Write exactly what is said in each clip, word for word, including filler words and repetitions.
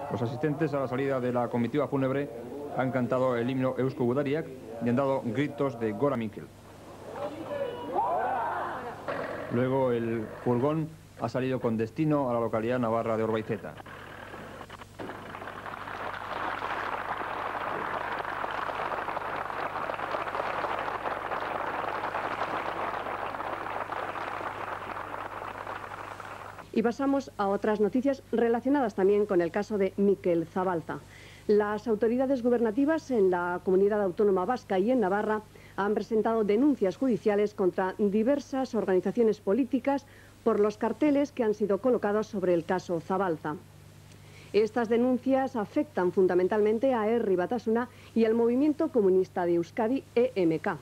Los asistentes a la salida de la comitiva fúnebre han cantado el himno Eusko Gudariak y han dado gritos de Gora Mikel. Luego el furgón ha salido con destino a la localidad navarra de Orbaizeta. Y pasamos a otras noticias relacionadas también con el caso de Mikel Zabalza. Las autoridades gubernativas en la Comunidad Autónoma Vasca y en Navarra han presentado denuncias judiciales contra diversas organizaciones políticas por los carteles que han sido colocados sobre el caso Zabalza. Estas denuncias afectan fundamentalmente a Herri Batasuna y al Movimiento Comunista de Euskadi, E M K.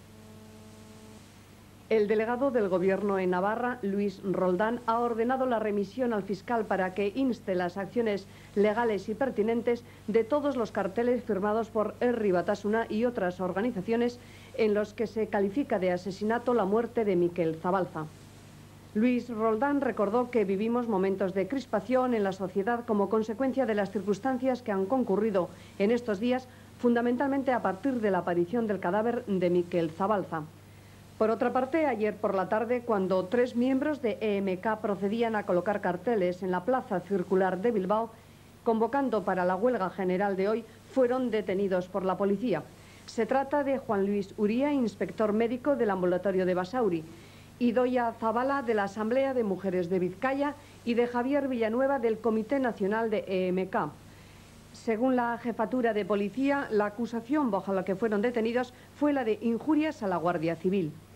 El delegado del Gobierno en Navarra, Luis Roldán, ha ordenado la remisión al fiscal para que inste las acciones legales y pertinentes de todos los carteles firmados por Herri Batasuna y otras organizaciones en los que se califica de asesinato la muerte de Mikel Zabalza. Luis Roldán recordó que vivimos momentos de crispación en la sociedad como consecuencia de las circunstancias que han concurrido en estos días, fundamentalmente a partir de la aparición del cadáver de Mikel Zabalza. Por otra parte, ayer por la tarde, cuando tres miembros de E M K procedían a colocar carteles en la Plaza Circular de Bilbao, convocando para la huelga general de hoy, fueron detenidos por la policía. Se trata de Juan Luis Uría, inspector médico del ambulatorio de Basauri, Idoia Zabala, de la Asamblea de Mujeres de Vizcaya, y de Javier Villanueva, del Comité Nacional de E M K. Según la jefatura de policía, la acusación bajo la que fueron detenidos fue la de injurias a la Guardia Civil.